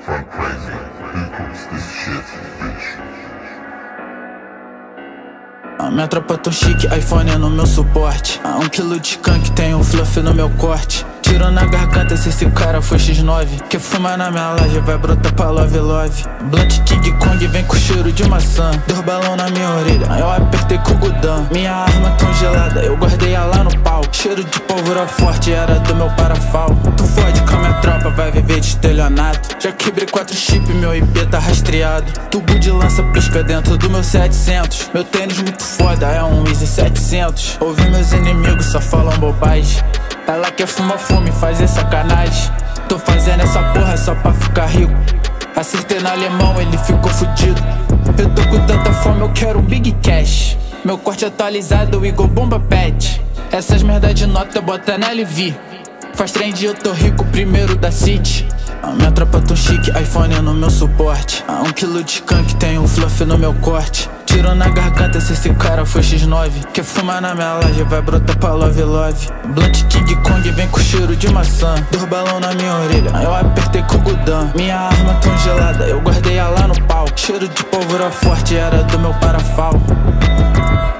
Front crazy. Who cooks this shit, bitch? A minha tropa tão chique, iPhone é no meu suporte. A 1 quilo de skunk, tem um fluff no meu corte. Tiro na garganta se esse cara foi X9. Que fuma na minha laje vai brotar pra love love. Blunt King Kong vem com cheiro de maçã. 2 balão na minha orelha, eu apertei com o Gudan. Minha arma tão gelada, eu guardei ela lá no pau. Cheiro de pólvora forte, era do meu parafal. Tu fode com a minha tropa, vai viver de estelionato. Já quebrei 4 chips, meu IP tá rastreado. Tubo de lança pisca dentro do meu 700. Meu tênis muito foda, é um Easy 700. Ouvi meus inimigos, só falam bobagem. Ela quer fumar fome, fazer sacanagem. Tô fazendo essa porra só pra ficar rico. Acertei no alemão, ele ficou fudido. Eu tô com tanta fome, eu quero um Big Cash. Meu corte atualizado, igual bomba pet. Essas merda de nota bota na LV. Faz trend, eu tô rico, primeiro da City. A minha tropa tão chique, iPhone é no meu suporte. A 1 quilo de skunk, tem um fluff no meu corte. Tiro na garganta se esse cara foi X9. Quer fumar na minha laje vai brotar pra love love. Blunt King Kong vem com cheiro de maçã. 2 balão na minha orelha, eu apertei com o Gudan. Minha arma tão gelada, eu guardei ela lá no pau. Cheiro de pólvora forte, era do meu parafal.